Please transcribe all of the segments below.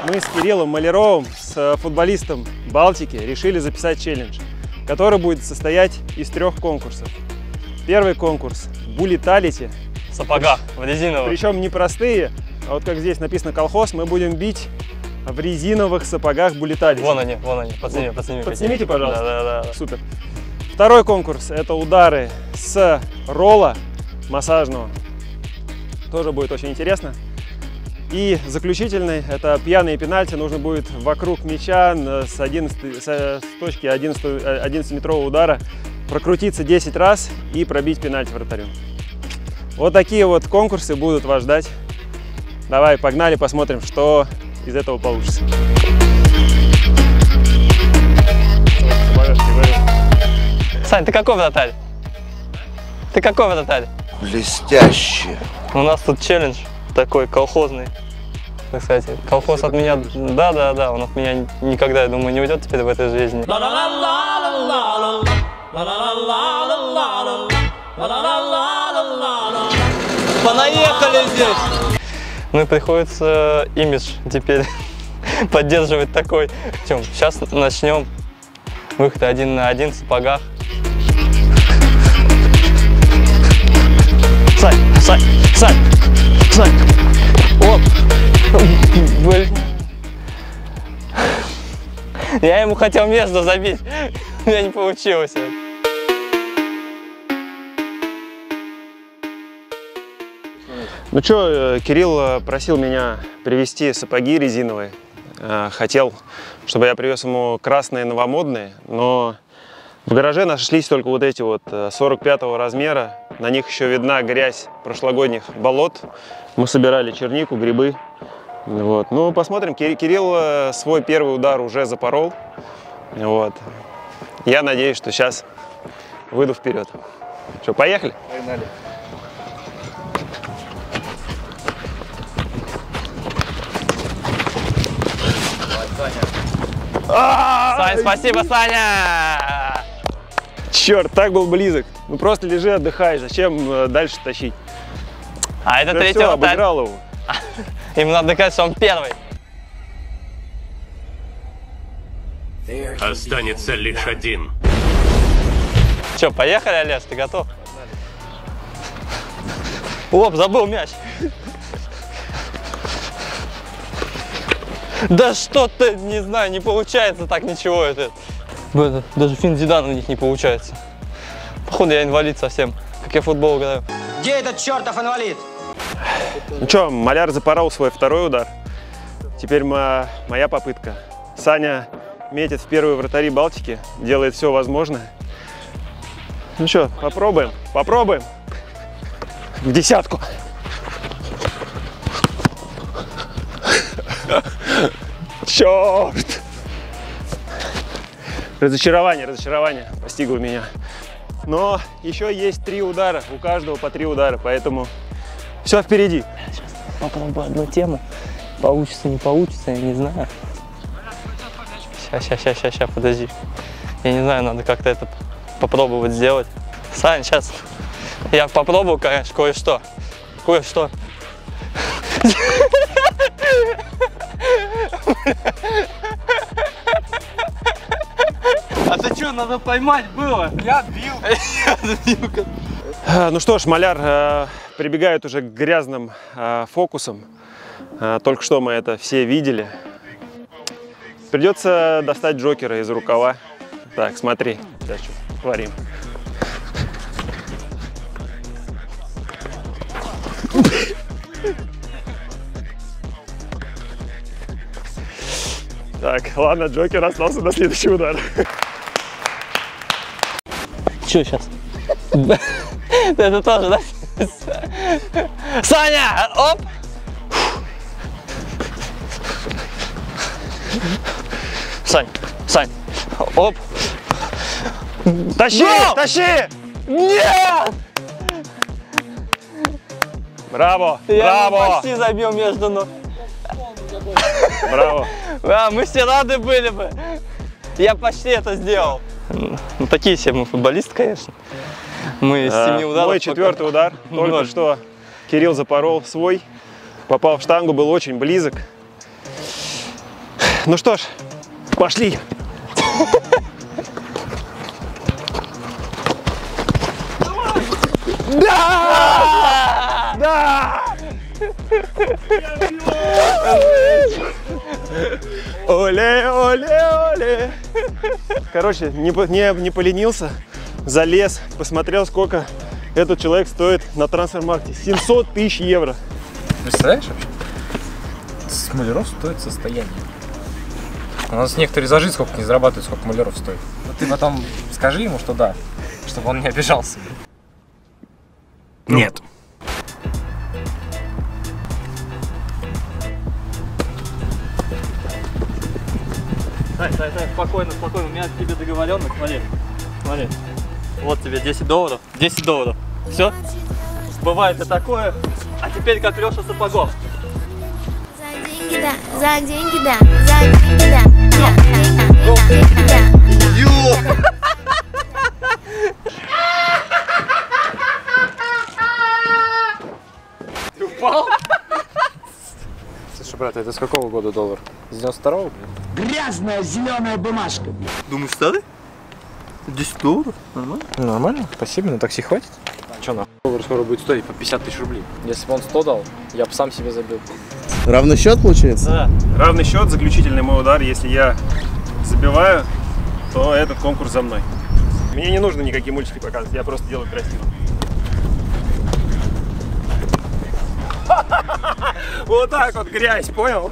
мы с Кириллом Маляровым, с футболистом Балтики, решили записать челлендж, который будет состоять из 3 конкурсов. Первый конкурс – буллиталити. В сапогах, в резиновых. Причем не простые, а вот как здесь написано колхоз, мы будем бить в резиновых сапогах буллиталити. Вон они, подсними. Подснимите, пожалуйста. Да. Супер. Второй конкурс – это удары с ролла массажного. Тоже будет очень интересно. И заключительный – это пьяные пенальти. Нужно будет вокруг мяча с точки 11-метрового удара прокрутиться 10 раз и пробить пенальти вратарю. Вот такие вот конкурсы будут вас ждать. Давай, погнали, посмотрим, что из этого получится. Сань, ты какой вратарь? Ты какой вратарь? Блестяще. У нас тут челлендж такой колхозный. Кстати, колхоз от меня, да, он от меня никогда, я думаю, не уйдет теперь в этой жизни. Понаехали здесь! Ну и приходится имидж теперь поддерживать такой. Сейчас начнем выход 1 на 1 в сапогах. Сань! Оп! Блин. Я ему хотел между забить, у меня не получилось. Ну что, Кирилл просил меня привезти сапоги резиновые. Хотел, чтобы я привез ему красные новомодные, но в гараже нашлись только вот эти вот 45-го размера. На них еще видна грязь прошлогодних болот. Мы собирали чернику, грибы. Вот. Ну, посмотрим. Кирилл свой первый удар уже запорол. Вот. Я надеюсь, что сейчас выйду вперед. Что, поехали? Погнали. Сань, спасибо, Саня! Черт, так был близок. Ну просто лежи, отдыхай. Зачем дальше тащить? А это Да третий все, вратарь. обыграл его. Ему надо доказать, что он первый. Останется лишь один. Че, поехали, Олеж, ты готов? Оп, забыл мяч. Да что-то, не знаю, не получается так ничего. Даже финт Зидан у них не получается. Походу я инвалид совсем, как я в футбол играю. Где этот чертов инвалид? Ну что, Маляр запорол свой второй удар. Теперь моя попытка. Саня метит в первые вратари Балтики, делает все возможное. Ну что, попробуем? В десятку. Черт! Разочарование постигло меня. Но еще есть 3 удара, у каждого по 3 удара, поэтому все впереди. Сейчас попробую одну тему. Получится, не получится, я не знаю. Сейчас, подожди. Я не знаю, надо как-то это попробовать сделать. Сань, сейчас я попробую, конечно, кое-что. А ты что, надо поймать было? Я отбил. Ну что ж, Маляр прибегает уже к грязным фокусам. Только что мы это все видели. Придется достать Джокера из рукава. Так, смотри, сейчас что творим. Так, ладно, Джокер остался на следующий удар. Че сейчас? Это тоже, да? Саня! Оп! Сань! Оп! Тащи! Нет! Браво! Я почти забил между ног. Браво! Да, мы все рады были бы. Я почти это сделал. Ну, такие все мы футболисты, конечно. Мы с 7 ударов. Мой 4-й удар. Только что Кирилл запорол свой. Попал в штангу, был очень близок. Ну что ж, пошли. Да! Да! Оле, оле, оле. Короче, не поленился, залез, посмотрел, сколько этот человек стоит на трансфермаркте. 700 тысяч евро. Представляешь вообще? Маляров стоит состояние. У нас некоторые за жизнь сколько не зарабатывают, сколько Маляров стоит. Но ты потом скажи ему, что да, чтобы он не обижался. Нет. Сань, спокойно, спокойно. У меня к тебе договоренность. Смотри, смотри. Вот тебе 10 долларов. 10 долларов. Все? Бывает и такое. А теперь как Леша Сапогов. За деньги, да. За деньги, да. За деньги, да. Ты упал? Слушай, брат, это с какого года доллар? С 92-го? Грязная зеленая бумажка. Думаешь, старый? 10 долларов? Нормально? Нормально, спасибо, на такси хватит. Че нахуй? Доллар скоро будет стоить по 50 тысяч рублей. Если бы он 100 дал, я бы сам себе забил. Равный счет получается? Да. Равный счет, заключительный мой удар. Если я забиваю, то этот конкурс за мной. Мне не нужно никакие мультики показывать, я просто делаю красиво. Вот так вот грязь, понял?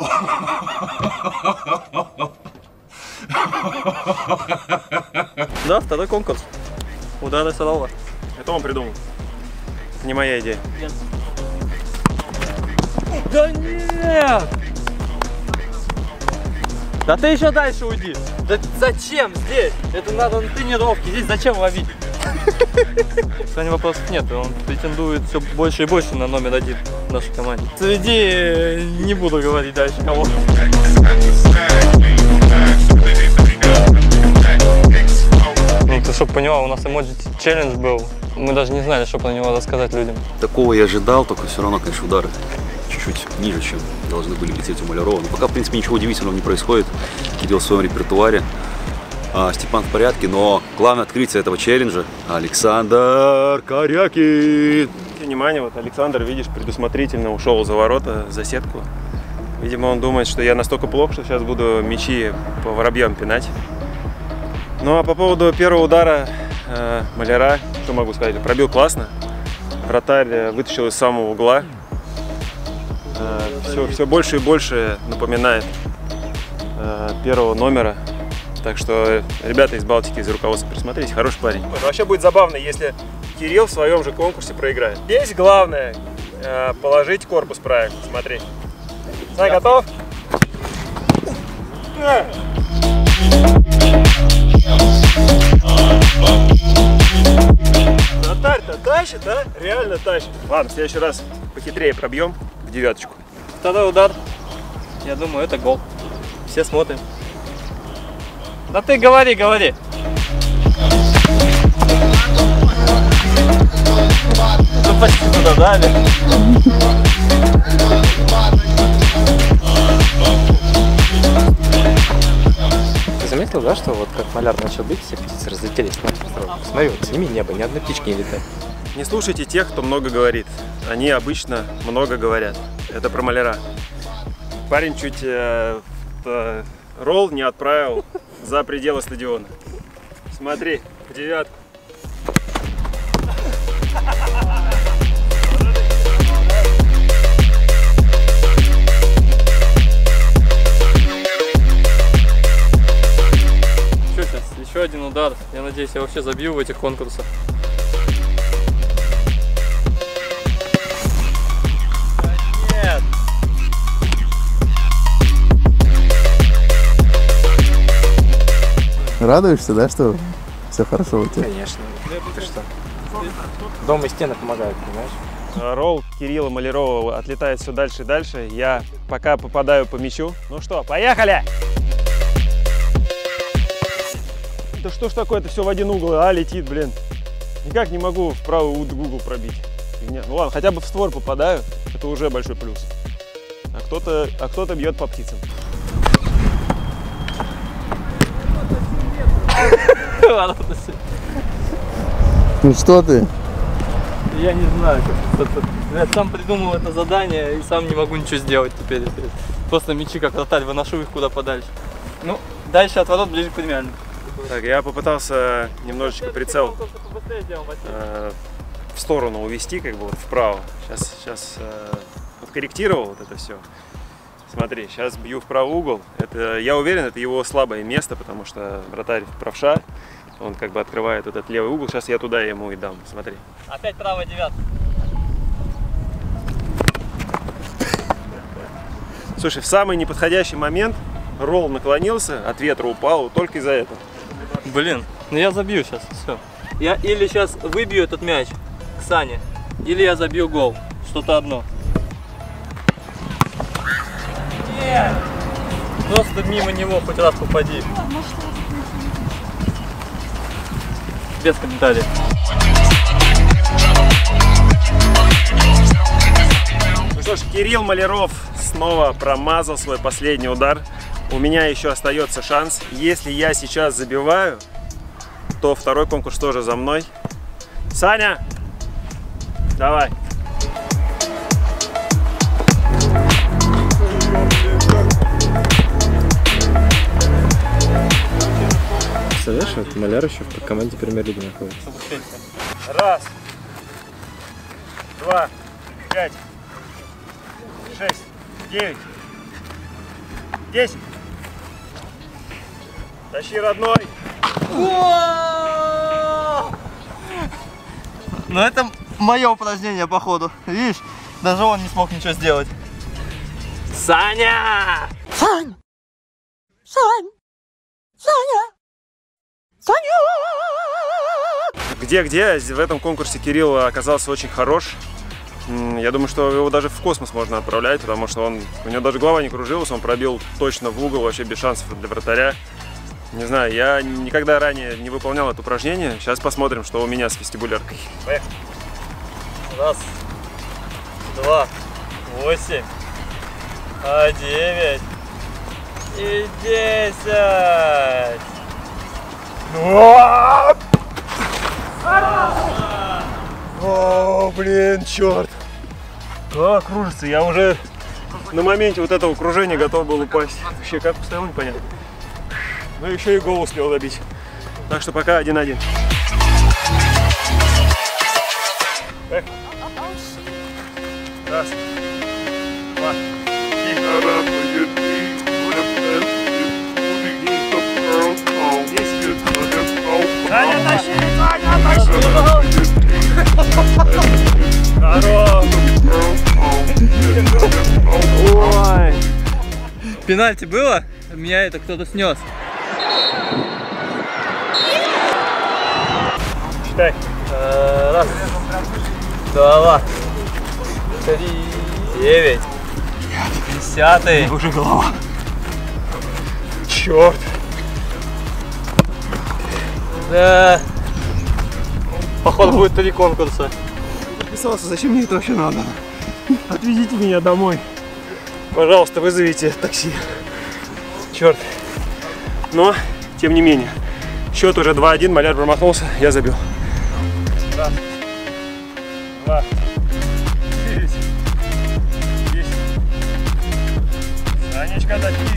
Да, второй конкурс. Удары Сарова. Это он придумал. Не моя идея. Нет. Да нет! Да ты еще дальше уйди. Да зачем здесь? Это надо на тренировке. Здесь зачем ловить? Кстати, вопросов нет. Он претендует все больше и больше на номер 1 в нашей команде. Среди не буду говорить дальше кого. Ну, ты чтобы понимал, у нас эмоджи челлендж был. Мы даже не знали, что про него рассказать людям. Такого я ожидал, только все равно, конечно, удары чуть-чуть ниже, чем должны были лететь у Малярова. Но пока, в принципе, ничего удивительного не происходит. Кирилл в своем репертуаре. Степан в порядке, но главное открытие этого челленджа — Александр Корякин. Внимание, вот Александр, видишь, предусмотрительно ушел за ворота, за сетку. Видимо, он думает, что я настолько плох, что сейчас буду мячи по воробьям пинать. Ну а по поводу первого удара Маляра, что могу сказать, пробил классно. Вратарь вытащил из самого угла. Все больше и больше напоминает первого номера. Так что, ребята из Балтики, из руководства, присмотрите, хороший парень. Вообще будет забавно, если Кирилл в своем же конкурсе проиграет. Здесь главное положить корпус правильно. Смотри. Сань, готов? Вратарь-то тащит, а? Реально тащит. Ладно, в следующий раз похитрее пробьем в девяточку. Второй удар. Я думаю, это гол. Все смотрим. Да ты говори, говори. Ну почти туда дали. Ты заметил, да, что вот как Маляр начал бить, все птицы разлетелись? Смотри, вот сними небо, ни одной птички не летает. Не слушайте тех, кто много говорит. Они обычно много говорят. Это про Маляра. Парень чуть ролл не отправил за пределы стадиона. Смотри, в девятку. Что сейчас? Еще один удар. Я надеюсь, я вообще забью в этих конкурсах. Нет! Радуешься, да, что все хорошо у тебя? Конечно. Ты что? Дом и стены помогают, понимаешь? Ролл Кирилла Малярова отлетает все дальше и дальше. Я пока попадаю по мячу. Ну что, поехали! Да что ж такое, это все в один угол, летит, блин. Никак не могу в правый угол пробить. Ну ладно, хотя бы в створ попадаю, это уже большой плюс. А кто-то бьет по птицам. ворота. Ну что ты? Я не знаю, как это. Я сам придумал это задание и сам не могу ничего сделать теперь. Просто мячи как вратарь, выношу их куда подальше. Ну, дальше от ворот ближе к премиальным. Так, я попытался немножечко прицел в сторону увести, как бы вот вправо. Сейчас подкорректировал вот это все. Смотри, сейчас бью в правый угол. Это, я уверен, это его слабое место, потому что вратарь правша. Он как бы открывает этот левый угол. Сейчас я туда ему и дам. Смотри. Опять правая девятка. Слушай, в самый неподходящий момент ролл наклонился, от ветра упал, только из-за этого. Блин, ну я забью сейчас, все. Я или сейчас выбью этот мяч к Сане, или я забью гол. Что-то одно. Нет! Просто мимо него хоть раз попади. Без комментариев. Ну что ж, Кирилл Маляров снова промазал свой последний удар. У меня еще остается шанс. Если я сейчас забиваю, то второй конкурс тоже за мной. Саня, давай. Представляешь, вот Маляр еще в команде премьер-лиги находится. Раз, 2, 5, 6, 9, 10. Тащи, родной. Ну это мое упражнение, походу. Видишь, даже он не смог ничего сделать. Саня! Сань! Сань! Саня! Саня! Где-где, в этом конкурсе Кирилл оказался очень хорош. Я думаю, что его даже в космос можно отправлять, потому что у него даже голова не кружилась, он пробил точно в угол, вообще без шансов для вратаря. Не знаю, я никогда ранее не выполнял это упражнение. Сейчас посмотрим, что у меня с вестибуляркой. Поехали. Раз, 2, 8, 9 и 10. О, блин, черт. Голова кружится, я уже на моменте вот этого кружения готов был упасть. Вообще, как устоял, непонятно. Ну, еще и гол успел забить. Так что пока 1-1. Раз, 2, 10. Саня, тащи! Саня, тащи! Здорово! Ой. Пенальти было? Меня это кто-то снес. Считай. Раз, 2, 3, 9, 10. Уже голова. Черт. Да. Походу будет 3 конкурса. Подписался, зачем мне это вообще надо? Отвезите меня домой. Пожалуйста, вызовите такси. Черт. Но, тем не менее, счет уже 2-1, Маляр промахнулся, я забил. Раз, 2, 9, 10. Санечка, тащи.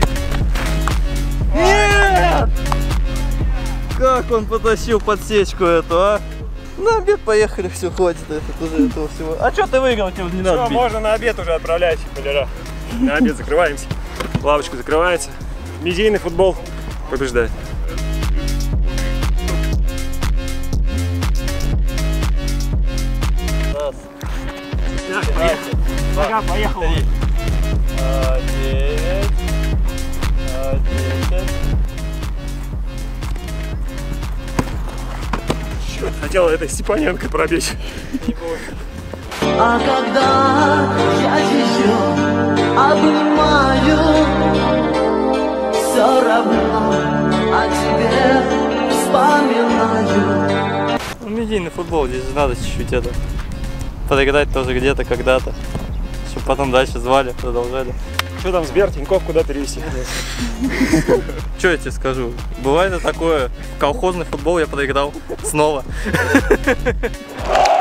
Нет! Как он потащил подсечку эту, а? На обед поехали, все, хватит уже этого всего. А что ты выиграл, тебе не надо Все, бить? можно на обед уже отправлять, Маляра. На обед закрываемся. Лавочка закрывается. Медийный футбол побеждает. Раз, Пока, поехал. 9, 10. Черт, хотел этой Степаненко пробить. А когда я ее обнимаю, все равно о тебе вспоминаю. Ну, медийный футбол, здесь же надо чуть-чуть это подыграть тоже где-то, когда-то. Чтобы потом дальше звали, продолжали. Что там, Сбер, Тинькофф, куда перевести? Что я тебе скажу? Бывает и такое. В колхозный футбол я проиграл снова.